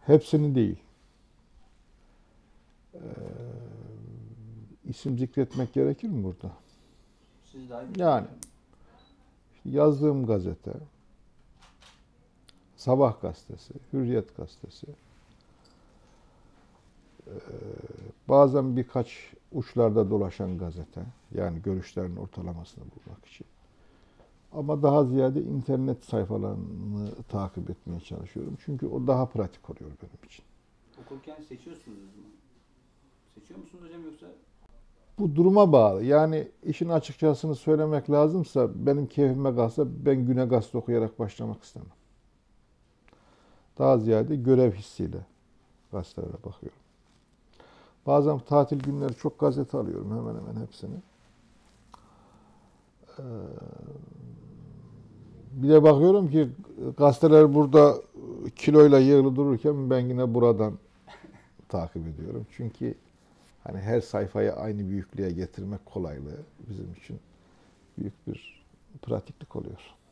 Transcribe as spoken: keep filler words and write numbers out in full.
Hepsini değil. Ee, isim zikretmek gerekir mi burada? Siz daha iyi Yani yazdığım gazete, Sabah gazetesi, Hürriyet gazetesi, ee, bazen birkaç uçlarda dolaşan gazete, yani görüşlerin ortalamasını bulmak için. Ama daha ziyade internet sayfalarını takip etmeye çalışıyorum. Çünkü o daha pratik oluyor benim için. Okurken seçiyorsunuz mu? Seçiyor musunuz hocam yoksa? Bu duruma bağlı. Yani işin açıkçasını söylemek lazımsa benim keyfime kalsa ben güne gazete okuyarak başlamak istemem. Daha ziyade görev hissiyle gazetelere bakıyorum. Bazen tatil günleri çok gazete alıyorum, hemen hemen hepsini. Ee, bir de bakıyorum ki gazeteler burada kiloyla yığılı dururken ben yine buradan takip ediyorum. Çünkü hani her sayfayı aynı büyüklüğe getirmek kolaylığı bizim için büyük bir pratiklik oluyor.